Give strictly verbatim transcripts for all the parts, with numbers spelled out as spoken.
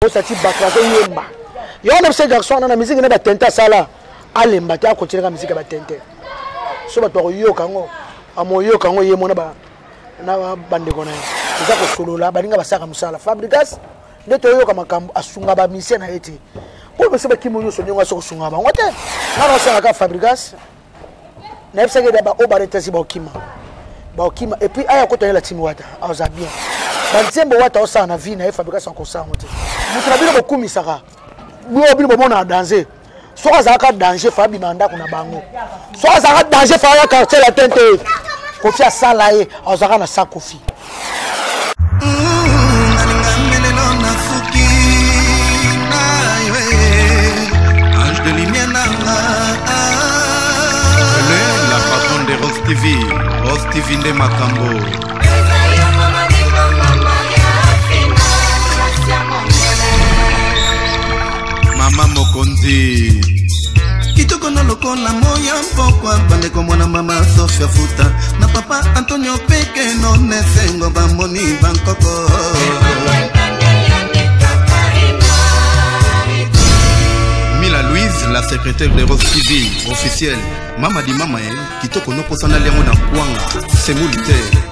osati bato yemba yo na ce garçon na musique na ba tenta sala alemba ta continuer la musique ba tente so ba to yo kango amoyo kango yemo na ba na bande kona za ko solola balinga basaka musala Fabregas ndeto yo kama makambo asunga ba mission na eti ko be se ba kimo yo so nyonga so sunga ba ngote na ro sala ka Fabregas na epsa ke da ba obarete si ba okima ba okima et puis aya ko to la team wata aza bien ba nzembo wata o sana vie na Fabregas en concert ngote mutra bino ko kumisaka bo bino bo mona danser so azaka danger Fabi manda kuna bango so azaka danger fa ya quartier la tente Kofi a salaye azaka na sa Kofi Ange de lumière la patronne de Rose T V Rose T V de Makambo Mama Mokonzi Kitoko no lokola moya mpokwa bande ko mwana mama Sofia Futa na papa Antonio Peke no nesengo bamoni bankoko Mila Louise la secrétaire de Rose T V officielle Mama di mama eh Kitoko no posana liango na kwanga semulite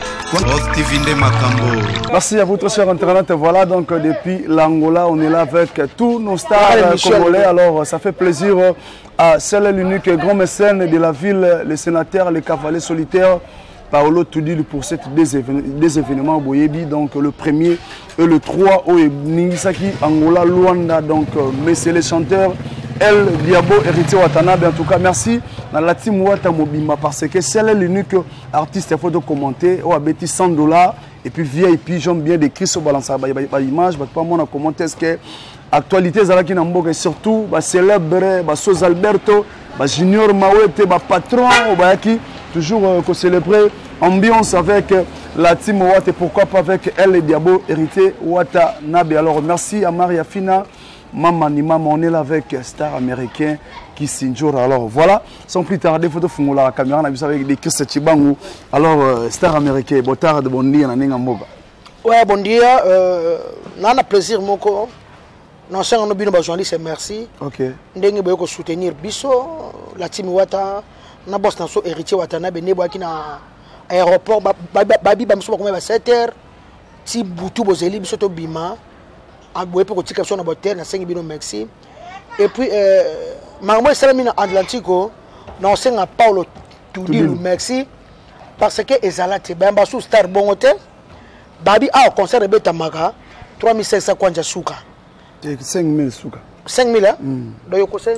Merci à vous très chers internautes. Voilà donc depuis l'Angola, on est là avec tous nos stars congolais. Alors ça fait plaisir à seul et l'unique grand mécène de la ville, le sénateur, le cavalier solitaire, Paolo Toudi pour cette des, évén des événements Boyebi. Donc le premier et le trois au Ningisaki, Angola, Luanda. Donc mais c'est les chanteurs. El Diabo, héritier Watanabe, en tout cas, merci. Dans la team Wata Mobimba, parce que c'est l'unique artiste, il faut de commenter. On a bêti cent dollars. Et puis, V I P, j'aime bien décrire ce balance à l'image. Pas moi, on a commenté ce que l'actualité, Zalaki Namboga, et surtout, célèbre, Sos Alberto, Junior Mawete, patron, qui toujours qu'on célébrer ambiance avec la team Wata et pourquoi pas avec El Diabo, héritier Watanabe. Alors, merci à Maria Fina. Maman ni maman, on est là avec star américain qui s'injure. Alors voilà, sans plus tarder, photo font la caméra, on a vu ça avec des Christ Chibangu. Alors, euh, star américain, bon tard de bon dia, on a moba. Ouais, bon dia, euh, on a plaisir, mon co. Non, c'est un objet de journaliste, merci. Ok. Nous avons soutenir Bisso, la team Wata, on a bossé dans son héritier Watanabe, nous avons un aéroport, Babi Bamsou, comme il sept heures, si Boutou Bozeli, Bisso Bima. Pour que tu aies cinq bino Mexique. Et puis, Marmo est salami en Atlantico, non c'est à Paulo Toudi le Mexique, parce que Ezalate, Bamba sous Star Bon Hôtel, Babi a au concert de Betamaga, trois mille cinq cents Kwanja Souka. cinq mille Souka. cinq mille, hein? Donc, il y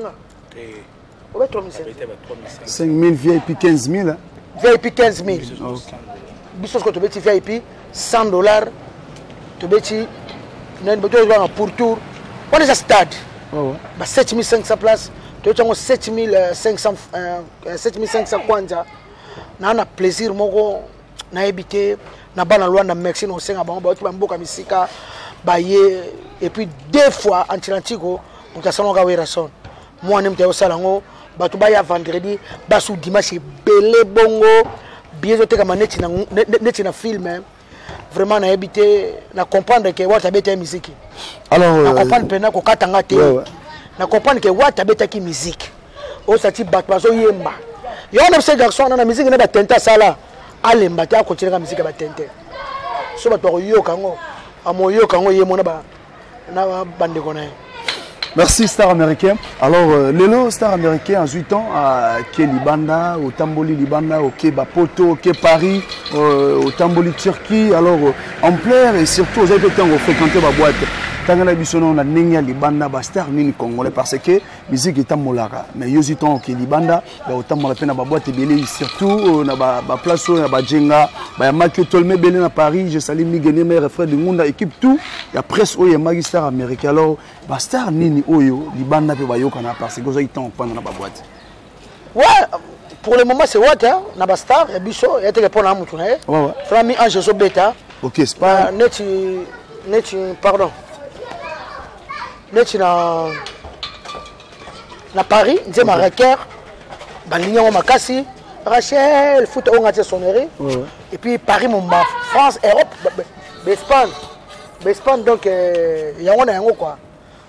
a trois mille cinq mille V I P quinze mille. V I P quinze mille. Bisous que tu veux V I P cent dollars, tu veux pour tour, on est à stade. Oh, ouais. sept mille cinq cents places, tu as sept mille cinq cents kwanza. On a plaisir, on a habité, on a dans le Mexique, on a beaucoup de musique, et puis deux fois en Atlantico, on a salon Gawerasson. Moi, on a au salon, on a vendredi, on dimanche, belé bongo, bien sûr, on a film. Vraiment, on a habité, on a comprendre que what habite la musique. Alors, on a comprendre que on a tangate, on a comprendre que what habite la musique. On s'est dit batbazo yemba. Il y a un ce garçon dans la musique, on a tenté ça là. Allez, on va continuer la musique à tenter. So bato yo kango, amoyo kango yemo na ba na bande konaye. Merci star américain. Alors euh, Lelo star américain en huit ans à Kelibanda, au Tamboli Libanda, au Kebapoto, au Paris, euh, au Tamboli Turquie. Alors euh, en plein et surtout vous avez été fréquenter ma boîte. Tangana bisono na nenya Libanda ba star nini congolais parce que musique est amolaka. Mais yo huit ans au Kelibanda, ba otamola pe na ba boîte belé surtout na ba ba place na ba jenga, ba makio tolme belé na Paris, je salue Migene mes refrains de Munda équipe tout. Ya presse oyo magistar américain. Alors ba star nini oyo Libanda pe ba yokana parce que vous avez temps pendant na ba boîte. Ouais, pour le moment c'est what hein, na ba star et biso et te répondre à mutu né. Ouais ouais. Frami Ange so beta. OK, c'est pas net net pardon. Net na na Paris, c'est ma requête. Ba ligne on makasi, Rachel, foot on a tes sonneries. Et puis Paris mon France, Europe, Espagne. Espagne donc il y a on a quoi.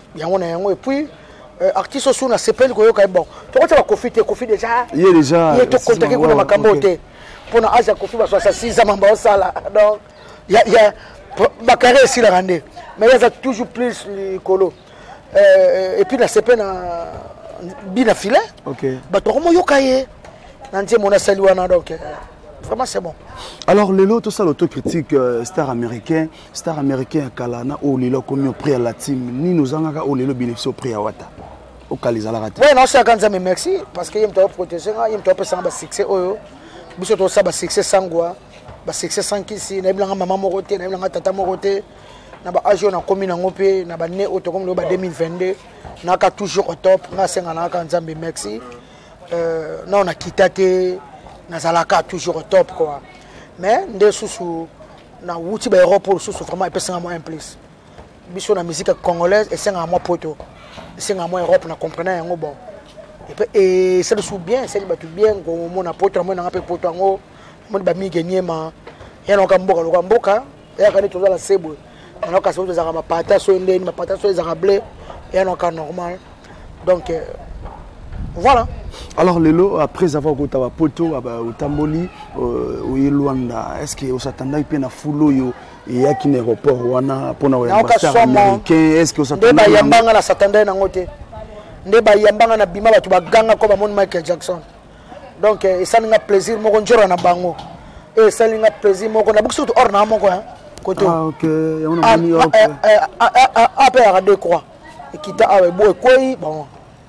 yango na yango et puis euh, artiste sous na sepel ko yoka bon to ko ta Kofi te Kofi déjà il est déjà il est tout contacté ko na makambo te pour na asa Kofi ba soixante-six ans mamba sala donc il y a il y a ma carrière ici la rende mais il y a toujours plus le colo euh, et puis na sepel na bina filet OK ba to ko yoka ye na ntie mona saliwana donc vraiment c'est bon. Alors lelo tout ça l'autocritique euh, star américain star américain kalana o lelo comme au prix à la team ni nous angaka o lelo bénéfice au prix à wata au kaliza la rate. Ouais non c'est quand mais merci parce que il me doit protéger il me doit passer ba succès oyo biso to ça ba succès sangwa ba succès sankisi na bilanga maman moroté na bilanga tata moroté na ba ajo na commune ngopé na ba né auto comme le ba deux mille vingt-deux na ka toujours au top na senga na ka nzambe merci euh na on a quitté nazalaka toujours au top quoi mais nde susu na wuti ba Europe pour susu vraiment epesa moi un plus biso na musique congolaise et senga moi poto senga moi Europe na comprendre yango bon et puis et ça le sou bien c'est ba tout bien ko mona poto mo na pe poto ngo mo ba mi genyema ya no ka mboka lo ka mboka ya ka ni to la sebo na ka so za ma pata so ndeni ma pata so za blé ya no ka normal donc euh, voilà. Alors Lelo, après avoir goûté à Poto, à Tamboli, au Luanda, est-ce que vous attendez bien à Foulo et à qui aéroport wana pour na ambassade américain? Est-ce que vous attendez? Ndeba yambanga na s'attendait na ngote. Ndeba yambanga na bima ba tu baganga comme mon Michael Jackson. Donc et ça n'a plaisir moko njora na bango. Et ça n'a plaisir moko na buksu or na moko hein. Koto. Ah OK, ya on a mis OK. Après à deux croix. Et qui t'a avec boy koi bon.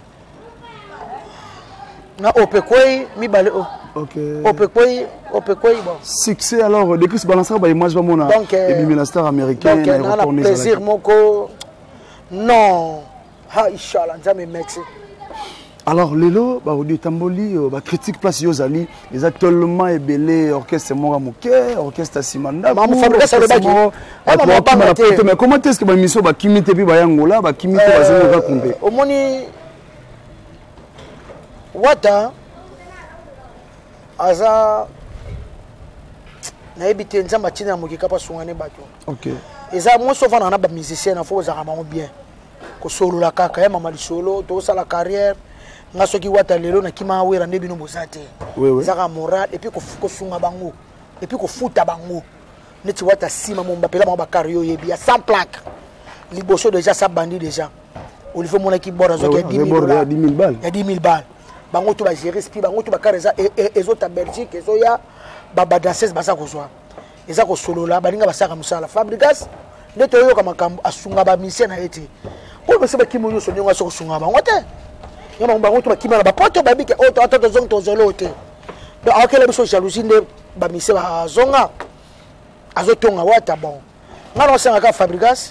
Na opekoi mi balé o. OK. Opekoi, opekoi bon. Succès alors depuis ce balanceur ba image ba mona et bi ministère américain na aéroport ni plaisir moko. Non. Ha inshallah nzambe merci. Alors Lelo ba odi Tamboli ba critique place Yozali les actuellement ebelé orchestre Mora Moké orchestre Simanda. Mamu fabrique ça le baki. Mais comment est-ce que ba mission ba kimite bi ba yangola ba kimite ba zenga kumbe. Omoni Wata aza na ebité nzamba tina mukika pa sungane bato. OK. Eza mo sofa na ba musicien na fo za ramango bien. Ko solo la kaka ya mama solo to sa la carrière nga soki Wata lelo na kima wera ndebi no bosate. Oui oui. Zaka moral et puis ko ko sunga bango et puis ko futa bango. Neti Wata sima mo mbapela ba carrière yebi ya sans plaque. Liboso déjà ça bandit déjà. Olivier mona ki bora zo ki dix mille balles. Il y a dix mille balles. Bango tu vas gérer spi bango tu vas carrément et et autres Belgique et so ya baba danseuse basa ko soa eza ko solo la balinga basaka musala fabrikas neto yo kama kambo asunga ba mission na eti po bese ba kimoyo so nyonga so sunga bango te nyama bango tu ba kimana ba poto ba bike auto auto zong to zolo te donc akela biso jalousie nde ba mission ba zonga azotonga Wata bon ngalo senga ka fabrikas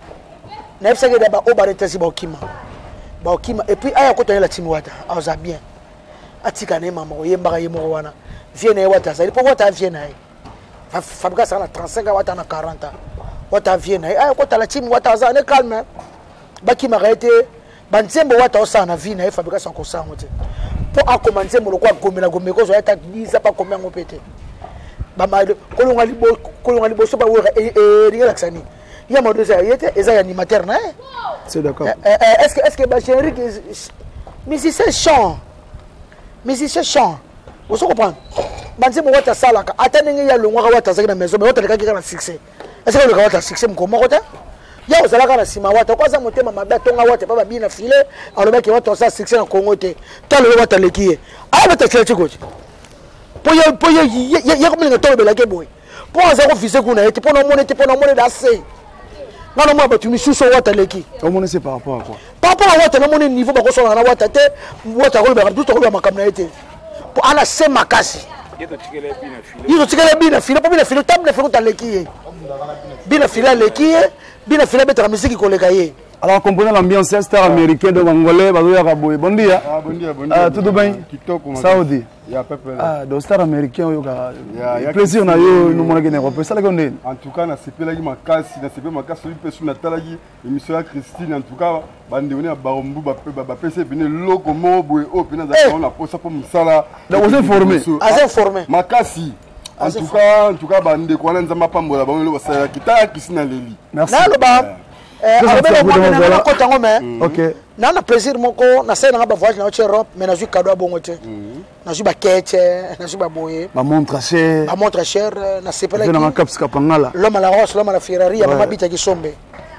na epsa ke ba obareta si ba kima Baokima et puis aya kotanya la team Wata aza bien atika ne mama yemba yemo wana vienne Wata ça il peut Wata vienne fa fabrica ça na trente-cinq Wata na quarante Wata vienne aya kotala la team Wata aza ne calme bakima gaete banzembo Wata osa na vie na fabrica ça ko sa ngote pour a commencer mo lokwa gomela gomeko zo eta dix pas combien ngo pété ba ma kolonga libo kolonga libo so ba wera e e relaxani ya mo deux ayete eza animateur na c'est d'accord. Est-ce que est-ce que Bachéri musicien chant musicien chant vous comprenez banze mo Wata salaka atanenge ya longwa Wata zaki na maison mais Wata lekaki na succès est-ce que le Wata succès mkomo kota ya ozalaka na sima Wata kwa za motema mabia tonga Wata pa bina filé alobaki Wata sa succès na Congo te talo Wata lekiye a Wata tchela chikochi po ya po ya ya ko mlinga tolo belake boy po za ko fise kuna eti po na mone eti po na mone da se non non moi tu me sous Wata leki au moins c'est par rapport à quoi par rapport à Wata na mon niveau ba ko so na Wata te Wata ko ba tout ko ba makamna ete pour ana se makasi yeto tikele bina file yeto tikele bina file po bina file table file ta leki bina file leki bina file betra musique ko leka ye. Alors comprenez l'ambiance star américain de Angolais bazoya kaboy bon dia ah bon dia bon dia ah tout bien kitoko Saudi ya pepe ah do star américain yo ka plaisir na yo no mona gene ko ça la gonde en tout cas na sepela ki makasi na sepela makasi pe su na talaki émission ya Christine en tout cas bande on a barombu ba ba pese bine loko mo boy o pina za on la posa pour musala da vous informer az informer makasi en tout cas en tout cas bande ko na nzamba pambola ba le basala kita kisina leli merci nalo ba Ok. Na na plaisir moko na sai na ba voyage na Europe mais na ju cadeau bongo te. Na ju ba keche, na ju ba boye. Ba montre cher. Ba montre cher na sepela ki. Na caps kapangala. L'homme à la roche, l'homme à la Ferrari, ya mama bita ki sombe.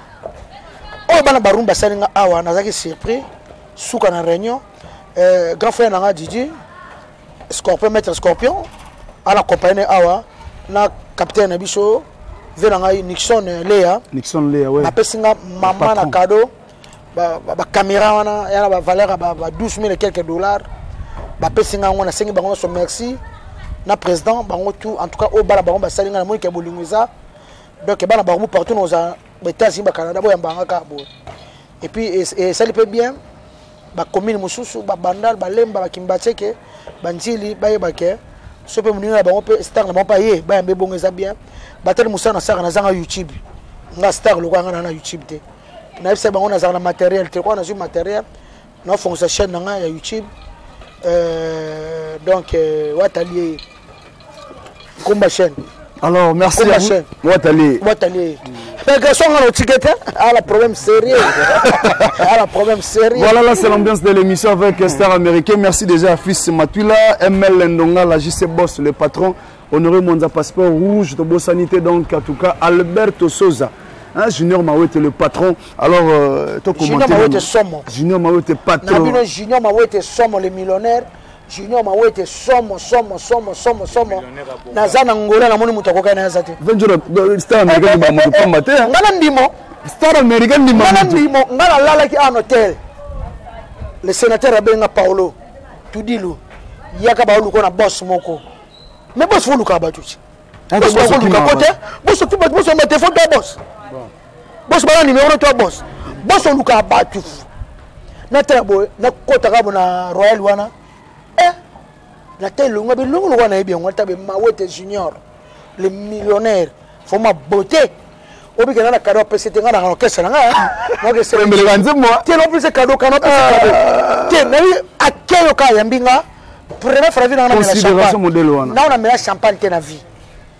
Oh bana barumba salinga awa na zaki surpris. Souka na réunion. Euh grand frère na Didi. Scorpion maître Scorpion. À la compagnie awa na capitaine Abiso. Venanga Nixon Léa. Nixon Léa, ouais. Ma pesinga maman na cadeau. Ba ba caméra wana yana ba valeur ba douze mille et quelques dollars. Ba pesinga ngona sengi bango so merci. Na président bango tout en tout cas au bala bango ba salinga na moni ke bolinguza. Donc bana bango partout nos États-Unis ba Canada bo yamba ka bo. Et puis et ça le peut bien. Ba commune mususu ba bandal ba lemba ba kimbateke ba njili ba yebake. Ce peut munina bango pe star na ba ye ba yambe bongo za bien. Batel Moussa na sara na zanga YouTube nga star lo kwanga na YouTube te na fse bango na zanga matériel te kwa na ju matériel na fonction chaîne na ya YouTube euh donc euh, Watali Kumba chaîne. Alors merci Kumba à vous. chaîne. Watali Watali mais que son le ticket a la problème sérieux a la problème sérieux. Voilà, là c'est l'ambiance de l'émission avec Star Américain. Merci déjà à Fils Matula, M L Ndonga, la J C Boss, le patron. Honoré Monza Passeport Rouge de Bossanité, donc en tout cas Alberto Sosa, hein, Junior Mawete le patron. Alors, euh, Junior Mawete Somo. Junior Mawete patron. Junior Mawete Somo le millionnaire. Junior Mawete Somo Somo Somo Somo Somo. Nazana Ngola na moni mutakoka na yazate. Venjura Star American ba mutu pamba te. Ngana ndimo. Star American ndimo. Ngana ndimo ngana lala ki en hôtel. Le sénateur abenga Paulo Tudilu. Yaka ba uluko na boss moko. Mais boss faut luka batuchi. Boss faut luka côté. Boss tu boss boss mette photo boss. Boss bana numéro toi boss. Boss luka batu. Na tabo na kota ka bona Royal wana. Eh. La telle lunga be lunga wana bien on tabe Mawete Junior. Le millionnaire. Faut ma beauté. Obi kana na cadeau P C T ngana orchestre nga. Moi que c'est mbele ganze moi. Te non plus c'est cadeau kana P C T. Te na akeyo ka yambinga. Première fois na na considération modèle wana. Na on a champagne te na vie.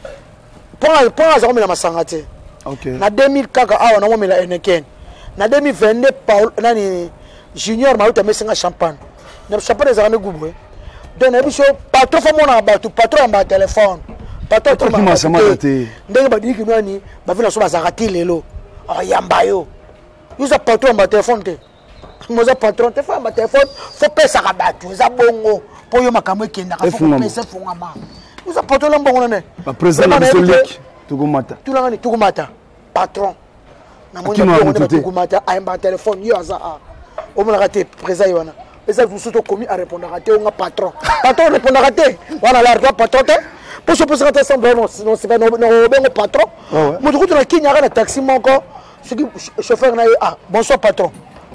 Pour pour za komela masanga te. OK. Na deux mille kaka awa na komela Heineken. Na deux mille vingt-deux Paul nani Junior Mawete mesinga champagne. Na champagne za na gubwe. Donc na biso patron fo mona batu patron ba téléphone. Patron to ma samate. Ndenge ba diki nani ba vina so ba zakati lelo. Ah yamba yo. Yuza patron ba téléphone te. Moza patron te fa ba téléphone fo pesa ka batu za bongo. Pour yo makambo ekenda ka fo pesa fungama. Yuza patron la bongo ne. Ba président de Solik Tugumata. Tulanga ni Tugumata. Patron. Na moni bongo ne Tugumata a un téléphone yo za a. O mona raté président yona. Eza vous surtout commis à répondre à un patron. Patron répondre à té. Voilà la patron te. Pour se poser la question non non c'est pas non ben patron. Mo du coup na kinya na taxi moko. Ce qui chauffeur na ah bonsoir patron.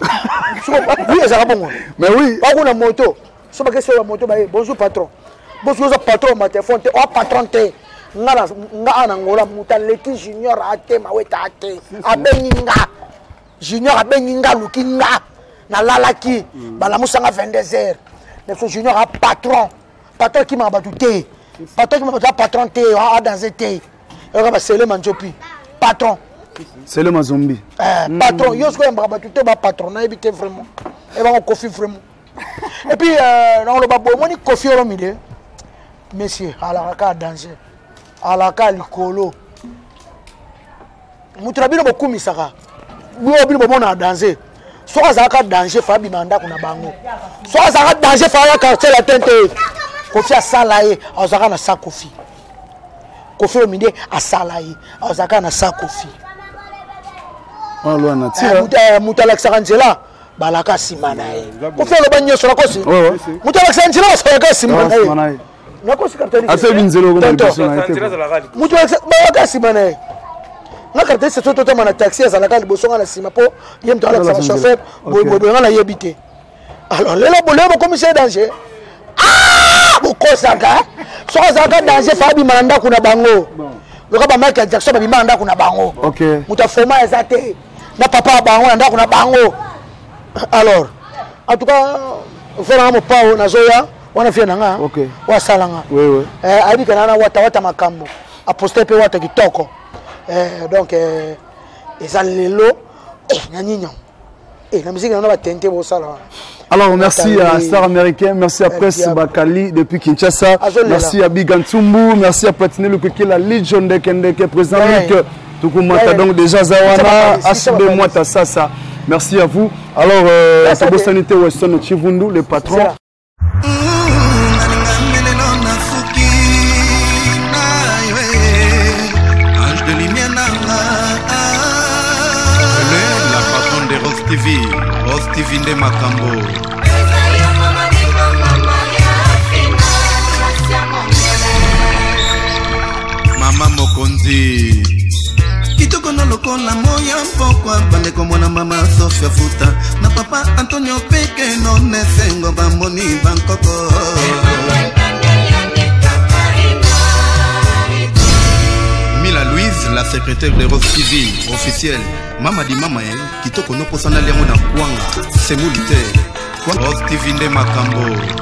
Oui, ça bon. Mais oui. Pas une moto. So ba question la moto ba bonjour patron. Bonjour patron ma téléphone te oh patron te. Ngala nga na ngola mutaleki junior ate Mawete ate. Abeninga. Junior abeninga lukinga. Na lalaki bala musanga vingt-deux heures. Mais ce junior a patron. Patron qui m'a battu te. Patron qui m'a battu patron te a dans été. Et on va sceller manjopi. Patron. C'est le mazombi. Euh, patron, yosko yamba battu te ba patron na ebité vraiment. Et ba on confie vraiment. Et puis euh on le ba bo moni confie au mide. Monsieur, à la ka danger. À la ka likolo. Mutrabino boku misaka. Bo bino bo mona danger. Soit azaka danger fabi manda kuna bango. Soit azaka danger fa ya quartier la tente. Kofi asalaye, azaka na sa kofi. Kofi au mide asalaye, azaka na sa kofi. Ah loi na tia. Muta mutala xanjela balaka simana e. Kofi lo banyo so kosi. Mutala xanjela balaka simana e. Na kosi cartel. Asa binzelo comme personnalité. Mutala balaka simana e. Na cartel c'est tout totalement na taxi azalaka liboso na sima po yem to ala sa chauffeur boy boy na yebité. Alors lelo bolebo commissaire danger. Ah bokosaka. So azaka danger fabi manda kuna bango. Loka ba Michael Jackson ba bimanda kuna bango. OK. Mutafoma ezate. Na papa bango anda kuna bango. Alors en tout cas vraiment pao na zoya wana fia nanga. OK. Wa salanga. Oui oui. Eh abi kana wata wata makambo. Aposter pe wata kitoko. Eh donc eh ezalelo Eh, Nanyinyo. Eh, la musique, on va tenter pour ça là. Alors, merci à Star Américain, merci à Presse Bakali depuis Kinshasa, merci à Bigantumbu, merci à Platine Lukeke, la Legion de Kendeke, président Luc Tukumata, donc déjà Zawana, H B Mwata Sasa. Merci à vous. Alors, euh, Tobo Sanité Weston Chivundu, le patron. T V, Rose T V de Makambo. Mama Mokonzi. Kitoko no lokola moya mpokwa bande komona mama Sofia Futa na papa Antonio Peke no nesengo bamboni bankoko. Mila Louise, la secrétaire de Rose T V, officielle. Mama di mama eh, kitoko no posana lemo na kwanga, semulite. Rose T V de Makambo.